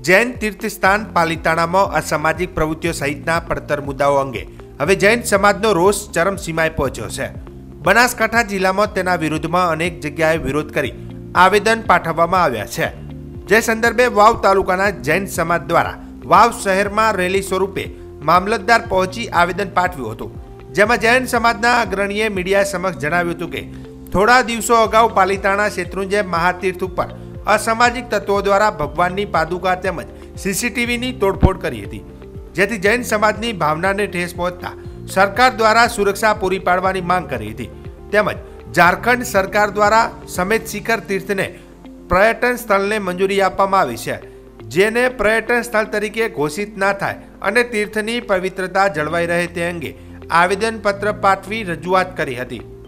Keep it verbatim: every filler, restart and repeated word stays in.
જૈન તીર્થસ્થાન પાલિતાણામાં અસામાજિક પ્રવૃત્તિઓ સહિતના પડતર મુદ્દાઓ અંગે હવે જૈન સમાજનો રોષ ચરમસીમાએ પહોંચ્યો છે। બનાસકાંઠા જિલ્લામાં તેના વિરુદ્ધમાં અનેક જગ્યાએ વિરોધ કરી આવેદન પાઠવવામાં આવ્યા છે। જે સંદર્ભે વાવ તાલુકાના જૈન સમાજ દ્વારા વાવ શહેરમાં રેલી સ્વરૂપે મામલતદાર પહોંચી આવેદન પાઠવ્યું હતું, જેમાં જૈન સમાજના અગ્રણીએ મીડિયા સમક્ષ જણાવ્યું હતું કે થોડા દિવસો અગાઉ પાલિતાણા શેત્રુંજય મહાતીર્થ ઉપર અસામાજિક તત્વો દ્વારા ભગવાનની પાદુકા તેમજ સીસીટીવીની તોડફોડ કરી હતી, જેથી જૈન સમાજની ભાવનાને ઠેસ પહોંચતા સરકાર દ્વારા સુરક્ષા પૂરી પાડવાની માંગ કરી હતી। તેમજ ઝારખંડ સરકાર દ્વારા સમેત શિખર તીર્થને પર્યટન સ્થળને મંજૂરી આપવામાં આવી છે, જેને પર્યટન સ્થળ તરીકે ઘોષિત ના થાય અને તીર્થની પવિત્રતા જળવાઈ રહે તે અંગે આવેદનપત્ર પાઠવી રજૂઆત કરી હતી।